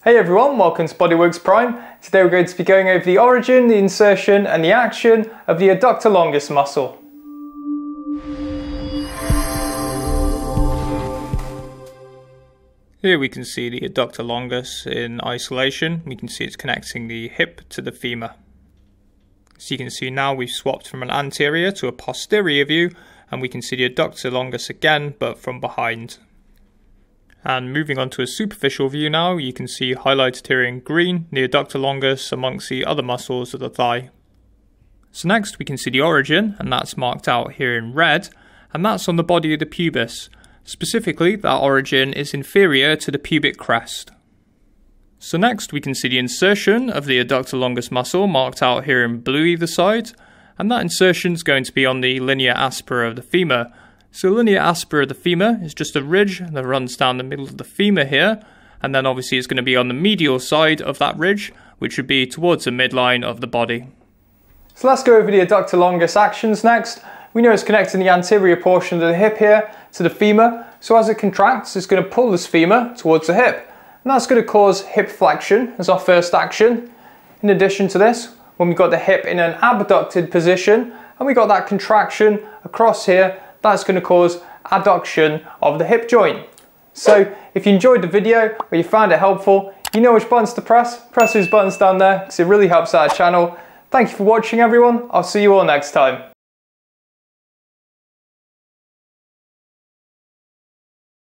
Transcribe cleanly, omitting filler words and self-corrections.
Hey everyone, welcome to Bodyworks Prime. Today we're going to be going over the origin, the insertion and the action of the adductor longus muscle. Here we can see the adductor longus in isolation. We can see it's connecting the hip to the femur. So you can see now we've swapped from an anterior to a posterior view, and we can see the adductor longus again, but from behind. And moving on to a superficial view now, you can see highlighted here in green the adductor longus amongst the other muscles of the thigh. So next we can see the origin, and that's marked out here in red, and that's on the body of the pubis. Specifically, that origin is inferior to the pubic crest. So next we can see the insertion of the adductor longus muscle marked out here in blue either side, and that insertion is going to be on the linea aspera of the femur. So linea aspera of the femur is just a ridge that runs down the middle of the femur here, and then obviously it's going to be on the medial side of that ridge, which would be towards the midline of the body. So let's go over the adductor longus actions next. We know it's connecting the anterior portion of the hip here to the femur, so as it contracts it's going to pull this femur towards the hip, and that's going to cause hip flexion as our first action. In addition to this, when we've got the hip in an abducted position and we got that contraction across here, that's going to cause adduction of the hip joint. So if you enjoyed the video or you found it helpful, you know which buttons to press those buttons down there because it really helps our channel. Thank you for watching everyone, I'll see you all next time.